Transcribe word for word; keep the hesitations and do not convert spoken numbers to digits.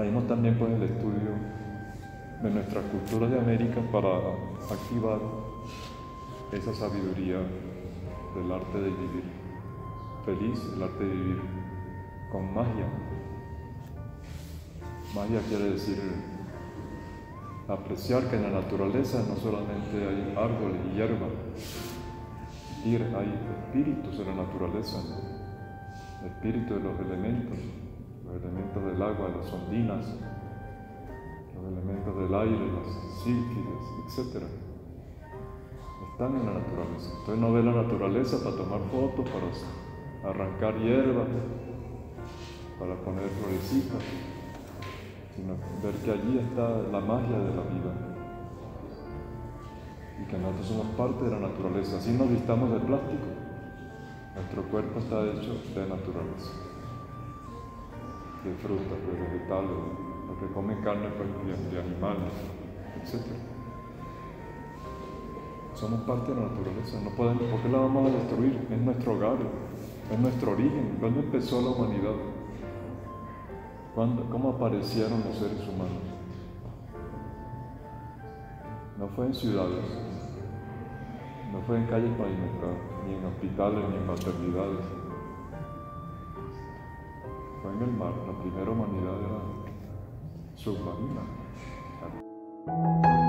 traemos también pues el estudio de nuestras culturas de América para activar esa sabiduría del arte de vivir feliz, el arte de vivir con magia. Magia quiere decir apreciar que en la naturaleza no solamente hay árboles y hierba, hay espíritus en la naturaleza, espíritus de los elementos, los elementos del agua, las ondinas, los elementos del aire, las sílfides, etcétera. Están en la naturaleza. Entonces no ve la naturaleza para tomar fotos, para arrancar hierba, para poner florecitas, sino ver que allí está la magia de la vida y que nosotros somos parte de la naturaleza. Así nos vistamos de plástico, nuestro cuerpo está hecho de naturaleza, de frutas, de vegetales, los que comen carne pues, de animales, etcétera. Somos parte de la naturaleza, no podemos, ¿por qué la vamos a destruir? Es nuestro hogar, es nuestro origen. ¿Cuándo empezó la humanidad? ¿Cuándo, ¿Cómo aparecieron los seres humanos? No fue en ciudades, no fue en calles pavimentadas, ni en hospitales, ni en maternidades. Fue en el mar. La primera humanidad era submarina.